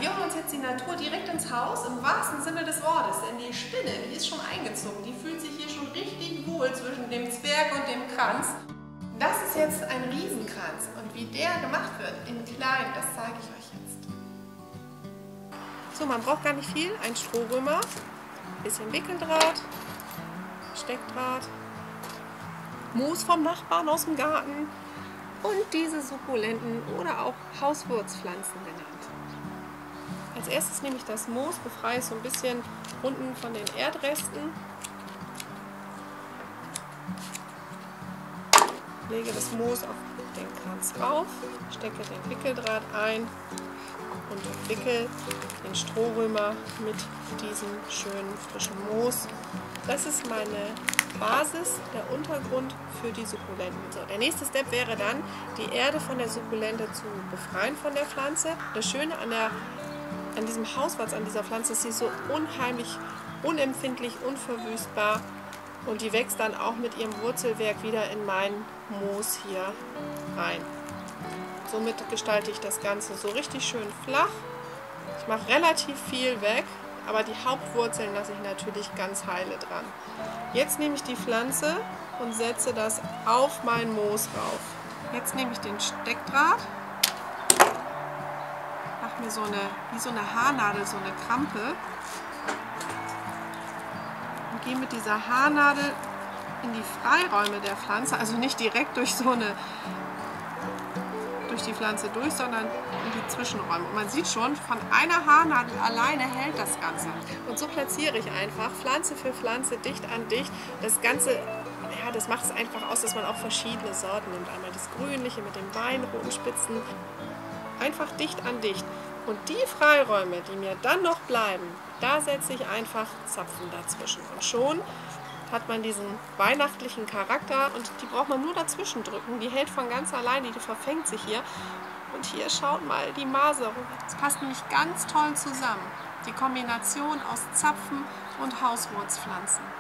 wir holen uns jetzt die Natur direkt ins Haus, im wahrsten Sinne des Wortes. Denn die Spinne, die ist schon eingezogen. Die fühlt sich hier schon richtig wohl zwischen dem Zwerg und dem Kranz. Das ist jetzt ein Riesenkranz. Und wie der gemacht wird, in klein, das zeige ich euch jetzt. So, man braucht gar nicht viel. Ein Strohrömer, ein bisschen Wickeldraht, Steckdraht, Moos vom Nachbarn aus dem Garten und diese Sukkulenten oder auch Hauswurzpflanzen genannt. Als erstes nehme ich das Moos, befreie es so ein bisschen unten von den Erdresten, lege das Moos auf den Kranz drauf, stecke den Wickeldraht ein und wickel den Strohrömer mit diesem schönen frischen Moos. Das ist meine Basis, der Untergrund für die Sukkulenten. So, der nächste Step wäre dann, die Erde von der Sukkulente zu befreien von der Pflanze. Das Schöne an diesem Hauswurz, an dieser Pflanze, ist sie so unheimlich unempfindlich, unverwüstbar und die wächst dann auch mit ihrem Wurzelwerk wieder in mein Moos hier rein. Somit gestalte ich das Ganze so richtig schön flach. Ich mache relativ viel weg, aber die Hauptwurzeln lasse ich natürlich ganz heile dran. Jetzt nehme ich die Pflanze und setze das auf mein Moos rauf. Jetzt nehme ich den Steckdraht, mache mir wie so eine Haarnadel, so eine Krampe und gehe mit dieser Haarnadel in die Freiräume der Pflanze, also nicht direkt durch die Pflanze durch, sondern in die Zwischenräume. Und man sieht schon, von einer Haarnadel alleine hält das Ganze. Und so platziere ich einfach Pflanze für Pflanze, dicht an dicht. Das Ganze, ja, das macht es einfach aus, dass man auch verschiedene Sorten nimmt. Einmal das Grünliche mit den weinroten Spitzen. Einfach dicht an dicht. Und die Freiräume, die mir dann noch bleiben, da setze ich einfach Zapfen dazwischen. Und schon hat man diesen weihnachtlichen Charakter und die braucht man nur dazwischen drücken. Die hält von ganz alleine, die verfängt sich hier. Und hier, schaut mal, die Maserung. Das passt nämlich ganz toll zusammen. Die Kombination aus Zapfen und Hauswurzpflanzen.